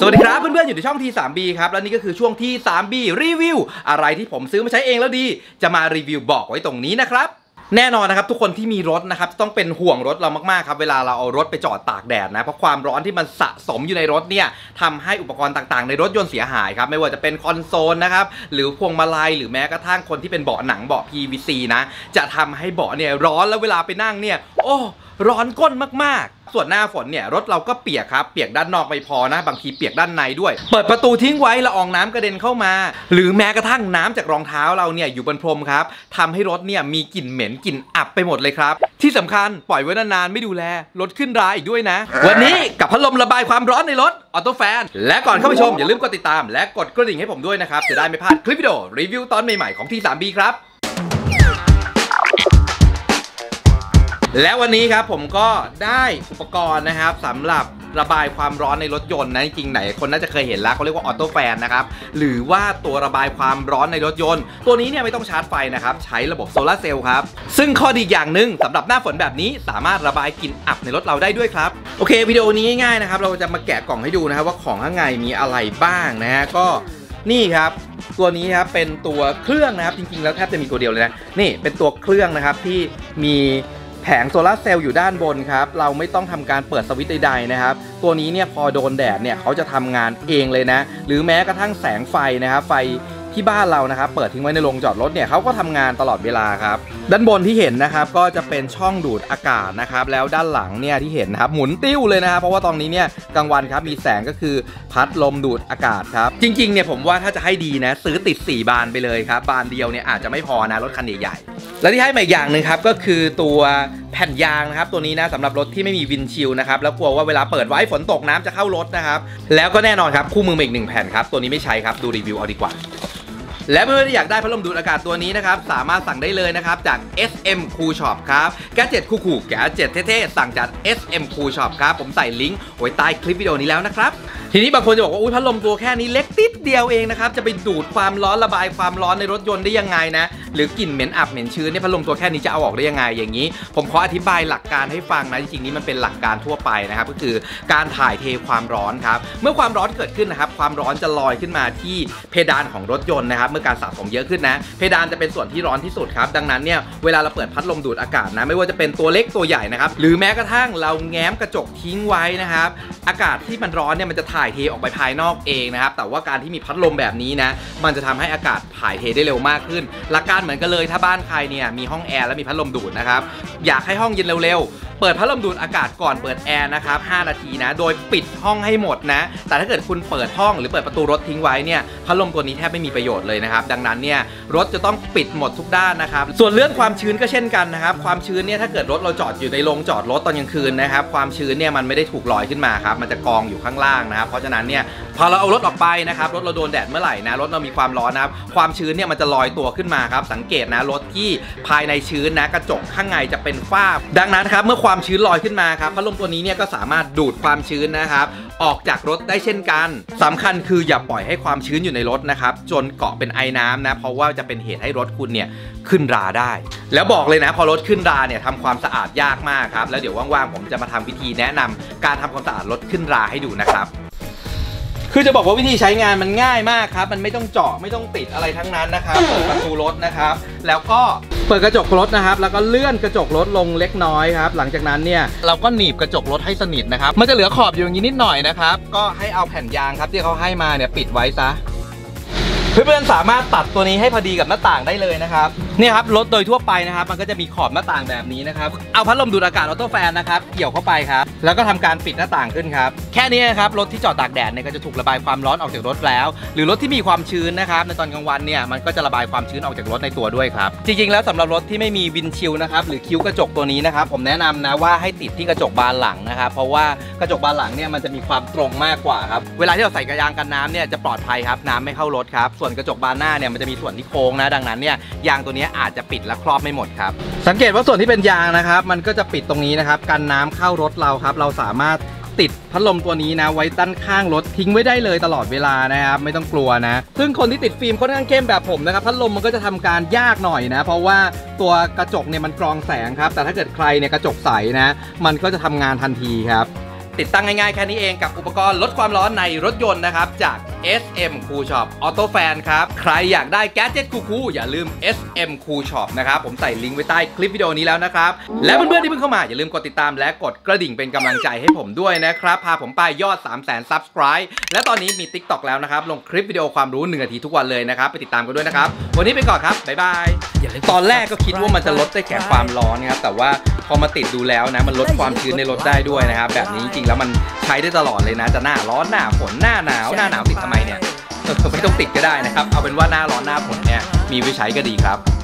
สวัสดีครับเพื่อนๆอยู่ในช่อง T3B ครับและนี่ก็คือช่วง T3B รีวิวอะไรที่ผมซื้อมาใช้เองแล้วดีจะมารีวิวบอกไว้ตรงนี้นะครับแน่นอนนะครับทุกคนที่มีรถนะครับต้องเป็นห่วงรถเรามากๆครับเวลาเราเอารถไปจอดตากแดดนะเพราะความร้อนที่มันสะสมอยู่ในรถเนี่ยทำให้อุปกรณ์ต่างๆในรถยนต์เสียหายครับไม่ว่าจะเป็นคอนโซลนะครับหรือพวงมาลัยหรือแม้กระทั่งคนที่เป็นเบาะหนังเบาะ PVC นะจะทำให้เบาะเนี่ยร้อนแล้วเวลาไปนั่งเนี่ยโอ้ร้อนก้นมากๆส่วนหน้าฝนเนี่ยรถเราก็เปียกครับเปียกด้านนอกไม่พอนะบางทีเปียกด้านในด้วยเปิดประตูทิ้งไว้ละอองน้ำกระเด็นเข้ามาหรือแม้กระทั่งน้ำจากรองเท้าเราเนี่ยอยู่บนพรมครับทำให้รถเนี่ยมีกลิ่นเหม็นกลิ่นอับไปหมดเลยครับที่สำคัญปล่อยไว้นานๆไม่ดูแลรถขึ้นราอีกด้วยนะวันนี้กับพัดลมระบายความร้อนในรถออโต้แฟนและก่อนเข้าไปชมอย่าลืมกดติดตามและกดกระดิ่งให้ผมด้วยนะครับจะได้ไม่พลาดคลิปวิดีโอรีวิวตอนใหม่ๆของ T3B ครับและวันนี้ครับผมก็ได้อุปกรณ์นะครับสำหรับระบายความร้อนในรถยนต์นะจริงๆไหนคนน่าจะเคยเห็นแล้วเขาเรียกว่าออโต้แฟนนะครับหรือว่าตัวระบายความร้อนในรถยนต์ตัวนี้เนี่ยไม่ต้องชาร์จไฟนะครับใช้ระบบโซลาร์เซลล์ครับซึ่งข้อดีอย่างหนึ่งสำหรับหน้าฝนแบบนี้สามารถระบายกลิ่นอับในรถเราได้ด้วยครับโอเควิดีโอนี้ง่ายๆนะครับเราจะมาแกะกล่องให้ดูนะครับว่าของข้างในมีอะไรบ้างนะฮะก็นี่ครับตัวนี้ครับเป็นตัวเครื่องนะครับจริงๆแล้วแทบจะมีตัวเดียวเลยนะนี่เป็นตัวเครื่องนะครับที่มีแผงโซลาร์เซลล์อยู่ด้านบนครับเราไม่ต้องทำการเปิดสวิตช์ใดๆนะครับตัวนี้เนี่ยพอโดนแดดเนี่ยเขาจะทำงานเองเลยนะหรือแม้กระทั่งแสงไฟนะครับไฟที่บ้านเรานะครับเปิดทิ้งไว้ในโรงจอดรถเนี่ยเขาก็ทำงานตลอดเวลาครับด้านบนที่เห็นนะครับก็จะเป็นช่องดูดอากาศนะครับแล้วด้านหลังเนี่ยที่เห็นนะครับหมุนติ้วเลยนะครับเพราะว่าตอนนี้เนี่ยกลางวันครับมีแสงก็คือพัดลมดูดอากาศครับจริงๆเนี่ยผมว่าถ้าจะให้ดีนะซื้อติด4บานไปเลยครับบานเดียวเนี่ยอาจจะไม่พอนะรถคันใหญ่ๆและที่ให้มาอีกอย่างหนึ่งครับก็คือตัวแผ่นยางนะครับตัวนี้นะสำหรับรถที่ไม่มีวินชิลนะครับแล้วกลัวว่าเวลาเปิดไว้ฝนตกน้ำจะเข้ารถนะครับแล้วก็แน่นอนครับคู่มือมาอีก1แผ่นครับตัวนี้ไม่ใช้ครับดูรีวิวเอาดีกว่าและเพื่อนๆที่อยากได้พัดลมดูดอากาศตัวนี้นะครับสามารถสั่งได้เลยนะครับจาก SM Cool Shop ครับแกดเจ็ตคู่ๆแกดเจ็ตเท่ๆสั่งจาก SM Cool Shop ครับผมใส่ลิงก์ไว้ใต้คลิปวิดีโอนี้แล้วนะครับทีนี้บางคนจะบอกว่าอุ้ยพัดลมตัวแค่นี้เล็กติดเดียวเองนะครับจะไปดูดความร้อนระบายความร้อนในรถยนต์ได้ยังไงนะหรือกลิ่นเหม็นอับเหม็นชื้นเนี่ยพัดลมตัวแค่นี้จะเอาออกได้ยังไงอย่างนี้ผมขออธิบายหลักการให้ฟังนะจริงๆนี้มันเป็นหลักการทั่วไปนะครับก็คือการถ่ายเทความร้อนครับเมื่อความร้อนเกิดขึ้นนะครับความร้อนจะลอยขึ้นมาที่เพดานของรถยนต์นะครับเมื่อการสะสมเยอะขึ้นนะเพดานจะเป็นส่วนที่ร้อนที่สุดครับดังนั้นเนี่ยเวลาเราเปิดพัดลมดูดอากาศนะไม่ว่าจะเป็นตัวเล็กตัวใหญ่นะครับหรือแม้กระทั่งเราแง้มกระจกทิ้งไว้นะครับอากาศที่มันร้อนเนี่ยมันจะถ่ายเทออกไปภายนอกเองนะครับแต่ว่าการที่มีพัดลมแบบนี้นะมันจะทำให้อากาศถ่ายเทได้เร็วมากขึ้นหลักการเหมือนกันเลยถ้าบ้านใครเนี่ยมีห้องแอร์และมีพัดลมดูดนะครับอยากให้ห้องเย็นเร็วๆเปิดพัดลมดูดอากาศก่อนเปิดแอร์นะครับ5นาทีนะโดยปิดห้องให้หมดนะแต่ถ้าเกิดคุณเปิดห้องหรือเปิดประตูรถทิ้งไว้เนี่ยพัดลมตัวนี้แทบไม่มีประโยชน์เลยนะครับดังนั้นเนี่ยรถจะต้องปิดหมดทุกด้านนะครับส่วนเรื่องความชื้นก็เช่นกันนะครับความชื้นเนี่ยถ้าเกิดรถเราจอดอยู่ในโรงจอดรถตอนกลางคืนนะครับความชื้นเนี่ยมันไม่ได้ถูกลอยขึ้นมาครับมันจะกองอยู่ข้างล่างนะครับเพราะฉะนั้นเนี่ยพอเราเอารถออกไปนะครับรถเราโดนแดดเมื่อไหร่นะรถเรามีความร้อนนะครับความชื้นเนี่ยมันจะลอยตัวขึ้นมาครับสังเกตนะรถที่ภายในชื้นนะกระจกข้างในจะเป็นฝ้าดังนั้นครับเมื่อความชื้นลอยขึ้นมาครับพัดลมตัวนี้เนี่ยก็สามารถดูดความชื้นนะครับออกจากรถได้เช่นกันสำคัญคืออย่าปล่อยให้ความชื้นอยู่ในรถนะครับจนเกาะเป็นไอน้ำนะเพราะว่าจะเป็นเหตุให้รถคุณเนี่ยขึ้นราได้แล้วบอกเลยนะพอรถขึ้นราเนี่ยทำความสะอาดยากมากครับแล้วเดี๋ยวว่างๆผมจะมาทำวิธีแนะนำการทำความสะอาดรถขึ้นราให้ดูนะครับคือจะบอกว่าวิธีใช้งานมันง่ายมากครับมันไม่ต้องเจาะไม่ต้องติดอะไรทั้งนั้นนะครับเปิดประตูรถนะครับแล้วก็เปิดกระจกรถนะครับแล้วก็เลื่อนกระจกรถลงเล็กน้อยครับหลังจากนั้นเนี่ยเราก็หนีบกระจกรถให้สนิทนะครับมันจะเหลือขอบอยู่อย่างนี้นิดหน่อยนะครับก็ให้เอาแผ่นยางครับที่เขาให้มาเนี่ยปิดไว้ซะเพื่อนๆสามารถตัดตัวนี้ให้พอดีกับหน้าต่างได้เลยนะครับนี่ครับรถโดยทั่วไปนะครับมันก็จะมีขอบหน้าต่างแบบนี้นะครับเอาพัดลมดูดอากาศออโต้แฟนนะครับเกี่ยวเข้าไปครับแล้วก็ทำการปิดหน้าต่างขึ้นครับแค่นี้นะครับรถที่จอดตากแดดเนี่ยก็จะถูกระบายความร้อนออกจากรถแล้วหรือรถที่มีความชื้นนะครับในตอนกลางวันเนี่ยมันก็จะระบายความชื้นออกจากรถในตัวด้วยครับจริงๆแล้วสำหรับรถที่ไม่มีวินชิลนะครับหรือคิ้วกระจกตัวนี้นะครับผมแนะนำนะว่าให้ติดที่กระจกบานหลังนะครับเพราะว่ากระจกบานหลังเนี่ยมันจะมีความตรงมากกว่าครับเวลาที่เราใส่กระยางกันน้ำเนี่ยจะปลอดภัยครับน้ำไม่เข้ารถครับส่วนกระจกบานหน้าเนี่ยมันจะมีส่วนที่โค้งนะดังนั้นเนี่ยยางตัวนี้อาจจะปิดและครอบไม่หมดครับสังเกตว่าส่วนที่เป็นยางนะครับมันก็จะปิดตรงนี้นะครับกันน้ำเข้ารถเราครับเราสามารถติดพัดลมตัวนี้นะไว้ด้านข้างรถทิ้งไว้ได้เลยตลอดเวลานะครับไม่ต้องกลัวนะซึ่งคนที่ติดฟิล์มค่อนข้างเข้มแบบผมนะครับพัดลมมันก็จะทำการยากหน่อยนะเพราะว่าตัวกระจกเนี่ยมันกรองแสงครับแต่ถ้าเกิดใครเนี่ยกระจกใสนะมันก็จะทำงานทันทีครับติดตั้งง่ายๆแค่นี้เองกับอุปกรณ์ลดความร้อนในรถยนต์นะครับจาก SM Cool Shop Auto Fan ครับใครอยากได้แกดเจ็ตคูลๆอย่าลืม SM Cool Shop นะครับผมใส่ลิงก์ไว้ใต้คลิปวิดีโอนี้แล้วนะครับและเพื่อนๆที่เพิ่งเข้ามาอย่าลืมกดติดตามและกดกระดิ่งเป็นกำลังใจให้ผมด้วยนะครับพาผมไปยอด 300,000 Subscribe และตอนนี้มี TikTok แล้วนะครับลงคลิปวิดีโอความรู้1 นาทีทุกวันเลยนะครับไปติดตามกันด้วยนะครับวันนี้ไปก่อนครับบ๊ายบายตอนแรกก็คิดว่ามันจะลดได้แค่ความร้อนครับแต่ว่าพอมาติดดูแล้วนะมันลดความชื้นในรถได้ด้วยนะครับแบบนี้จริงๆแล้วมันใช้ได้ตลอดเลยนะจะหน้าร้อนหน้าฝนหน้าหนาวติดทำไมเนี่ยไม่ต้องติดก็ได้นะครับเอาเป็นว่าหน้าร้อนหน้าฝนเนี่ยมีไว้ใช้ก็ดีครับ